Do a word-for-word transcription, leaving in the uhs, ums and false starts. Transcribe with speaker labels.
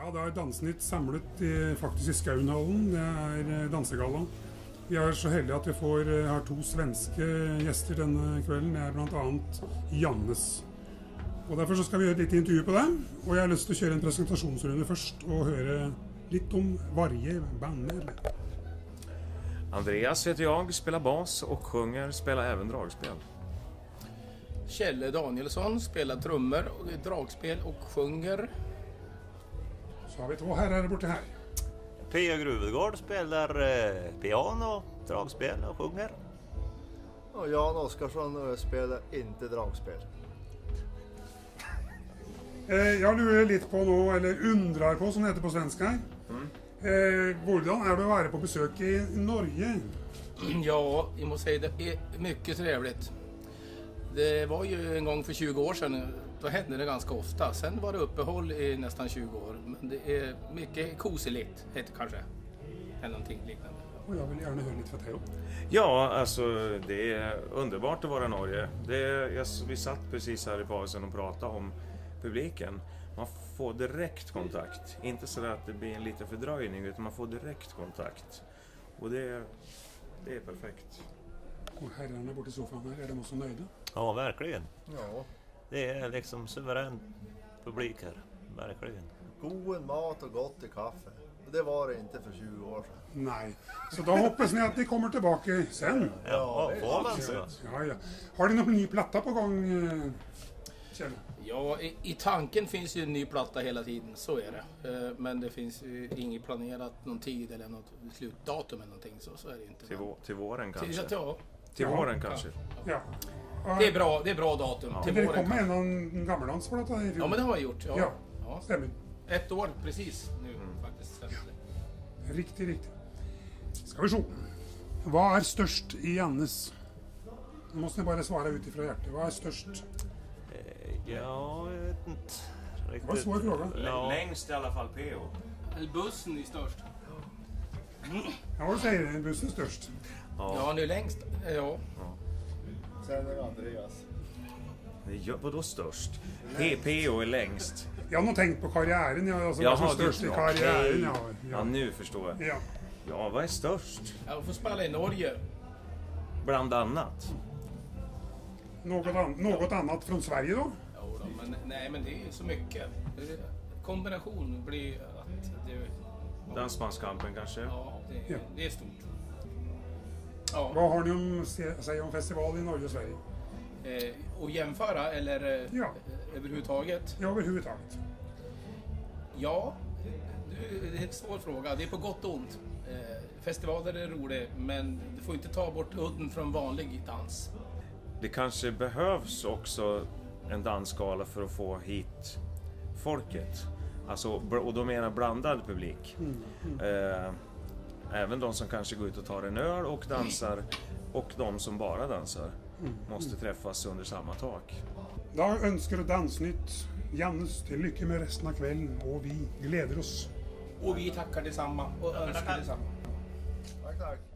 Speaker 1: Ja, det er Dansnytt samlet i, faktisk i Skaunhallen. Det er dansegalla. Vi er så heldige at vi får har to svenske gjester denne kvelden. Det er blant annet Jannes. Og derfor så skal vi gjøre et litt intervju på det. Og jeg har lyst til å kjøre en presentasjonsrunde først og høre litt om varje bandmedlem.
Speaker 2: Andreas heter jag, spelar bas och sjunger, spelar även dragspel.
Speaker 3: Kjelle Danielsson spelar trummor, dragspel och sjunger.
Speaker 1: Så har vi två herrar borta här.
Speaker 4: P.A. Gruvegård spelar eh, piano, dragspel och sjunger.
Speaker 5: Och Jan Oskarsson spelar inte dragspel.
Speaker 1: Eh, jeg lurer litt på nå, eller undrar på som det heter på svenska. Mm. Eh, hvordan er det å være på besök i Norge?
Speaker 3: Ja, jag måste säga det är mycket trevligt. Det var ju en gång för tjugo år sedan, då hände det ganska ofta. Sen var det uppehåll i nästan tjugo år. Men det är mycket koseligt, heter kanske. Eller någonting liknande.
Speaker 1: Och jag vill gärna höra lite för Theo.
Speaker 2: Ja, alltså det är underbart att vara i Norge. Det är, jag, vi satt precis här i pausen och pratade om publiken. Man får direkt kontakt. Inte så att det blir en liten fördröjning, utan man får direkt kontakt. Och det, det är perfekt.
Speaker 1: Och herrarna borta i soffan här, är de också nöjda?
Speaker 4: Ja, verkligen.
Speaker 5: Ja.
Speaker 4: Det är liksom suverän publik här. Verkligen.
Speaker 5: God mat och gott i kaffe. Det var det inte för tjugo år sedan.
Speaker 1: Nej, så då hoppas ni att ni kommer tillbaka sen.
Speaker 4: Ja, får man så.
Speaker 1: Ja, ja. Har ni någon ny platta på gång, Kjell?
Speaker 3: Ja, i, i tanken finns ju en ny platta hela tiden, så är det. Eh, Men det finns ju inget planerat någon tid eller något slutdatum eller någonting, så, så är det inte.
Speaker 2: Till, vå, till våren kanske.
Speaker 3: Till, ja,
Speaker 2: Till
Speaker 1: Ja.
Speaker 2: våren kanske.
Speaker 1: Ja.
Speaker 3: det är bra, det är bra datum.
Speaker 2: Ja.
Speaker 3: Till
Speaker 1: Det
Speaker 3: våren.
Speaker 1: kommer
Speaker 3: kanske.
Speaker 1: en, en gammeldansplatta i fjol.
Speaker 3: Ja, men det har jag gjort. Ja.
Speaker 1: Ja.
Speaker 3: Ja.
Speaker 1: Stämmer.
Speaker 3: Ett år precis nu faktiskt.
Speaker 1: Riktigt, riktigt. Ska vi se. Vad är störst i Jannes? Nu måste ni bara svara utifrån hjärtat. Vad är störst?
Speaker 4: Eh, Ja, jag vet inte riktigt.
Speaker 1: Det var en svår fråga.
Speaker 4: Ja.
Speaker 2: Längst i alla fall P O.
Speaker 3: Bussen är störst.
Speaker 1: Ja, vad säger du? Bussen är störst.
Speaker 3: Ja, nu längst. Ja.
Speaker 5: Sen är det Andreas.
Speaker 2: Ja, vadå störst? P- PO är längst.
Speaker 1: Jag har nog tänkt på karriären. Ja, alltså vad som är
Speaker 2: Jaha,
Speaker 1: störst
Speaker 2: du-
Speaker 1: i karriären.
Speaker 2: okej.
Speaker 1: Ja,
Speaker 2: Ja,
Speaker 1: ja.
Speaker 2: nu förstår jag.
Speaker 1: Ja.
Speaker 2: Ja, vad är störst?
Speaker 3: Jag får spela i Norge.
Speaker 2: Bland annat.
Speaker 1: Något, an- något annat från Sverige då?
Speaker 3: Jo då, men nej, men det är ju så mycket. Det- Kombination blir att det,
Speaker 2: Dansbandskampen kanske.
Speaker 3: ja, det,
Speaker 1: Ja.
Speaker 3: det är stort. Ja,
Speaker 1: Vad har ni om, se- säga om festival i Norge och Sverige?
Speaker 3: eh, och jämföra eller eh,
Speaker 1: Ja.
Speaker 3: överhuvudtaget?
Speaker 1: Ja, överhuvudtaget.
Speaker 3: Ja, det det är en svår fråga. Det är på gott och ont. Eh, Festivaler är roligt, men du får inte ta bort udden från vanlig dans.
Speaker 2: Det kanske behövs också en dansskala för att få hit folket. Alltså, och då menar jag blandad publik. Eh, även de som kanske går ut och tar en öl och dansar och de som bara dansar måste träffas under samma tak.
Speaker 1: Då önskar Dansnytt Jannes till lycka med resten av kvällen och vi gläder oss.
Speaker 3: Och vi tackar detsamma och önskar detsamma.
Speaker 5: Tack, tack.